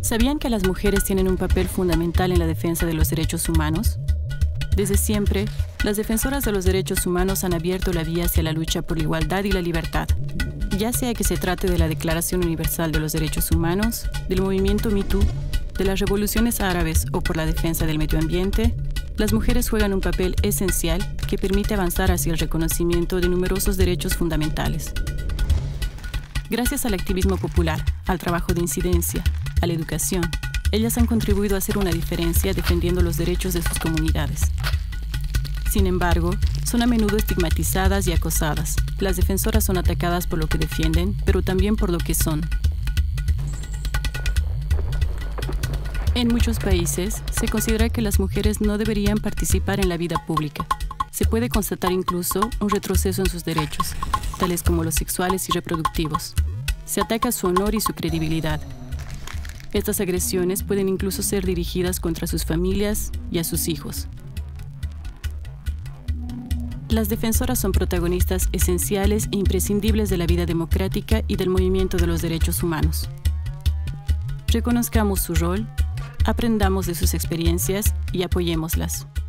¿Sabían que las mujeres tienen un papel fundamental en la defensa de los derechos humanos? Desde siempre, las defensoras de los derechos humanos han abierto la vía hacia la lucha por la igualdad y la libertad. Ya sea que se trate de la Declaración Universal de los Derechos Humanos, del movimiento Me Too, de las revoluciones árabes o por la defensa del medio ambiente, las mujeres juegan un papel esencial que permite avanzar hacia el reconocimiento de numerosos derechos fundamentales. Gracias al activismo popular, al trabajo de incidencia, a la educación, ellas han contribuido a hacer una diferencia defendiendo los derechos de sus comunidades. Sin embargo, son a menudo estigmatizadas y acosadas. Las defensoras son atacadas por lo que defienden, pero también por lo que son. En muchos países, se considera que las mujeres no deberían participar en la vida pública. Se puede constatar incluso un retroceso en sus derechos, tales como los sexuales y reproductivos. Se ataca su honor y su credibilidad. Estas agresiones pueden incluso ser dirigidas contra sus familias y a sus hijos. Las defensoras son protagonistas esenciales e imprescindibles de la vida democrática y del movimiento de los derechos humanos. Reconozcamos su rol, aprendamos de sus experiencias y apoyémoslas.